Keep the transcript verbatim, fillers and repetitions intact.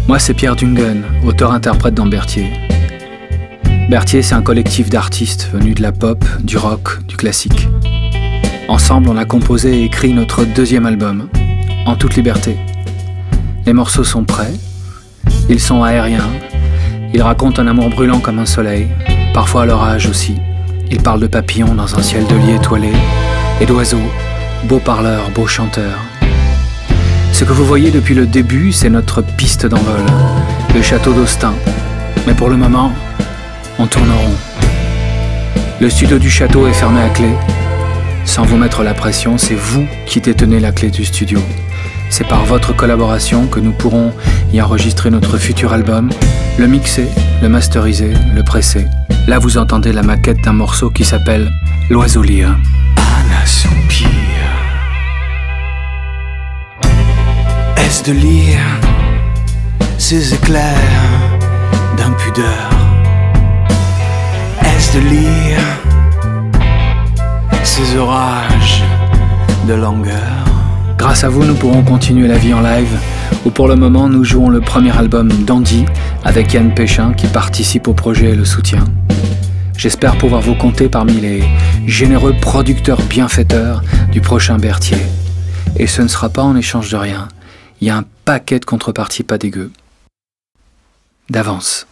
Moi, c'est Pierre Dungen, auteur-interprète dans Berthier. Berthier, c'est un collectif d'artistes venus de la pop, du rock, du classique. Ensemble, on a composé et écrit notre deuxième album, En toute liberté. Les morceaux sont prêts, ils sont aériens, ils racontent un amour brûlant comme un soleil, parfois à l'orage aussi. Ils parlent de papillons dans un ciel de lit étoilé, et d'oiseaux, beaux parleurs, beaux chanteurs. Ce que vous voyez depuis le début, c'est notre piste d'envol, le château d'Austin. Mais pour le moment, on tourne rond. Le studio du château est fermé à clé. Sans vous mettre la pression, c'est vous qui détenez la clé du studio. C'est par votre collaboration que nous pourrons y enregistrer notre futur album, le mixer, le masteriser, le presser. Là, vous entendez la maquette d'un morceau qui s'appelle L'oiseau lyre. Anna soupire. Est-ce de lire ces éclairs d'impudeur? Est-ce de lire ces orages de langueur? Grâce à vous, nous pourrons continuer la vie en live, où pour le moment, nous jouons le premier album d'Andy avec Yann Péchin qui participe au projet et le soutient. J'espère pouvoir vous compter parmi les généreux producteurs bienfaiteurs du prochain Berthier. Et ce ne sera pas en échange de rien. Il y a un paquet de contreparties pas dégueu. D'avance.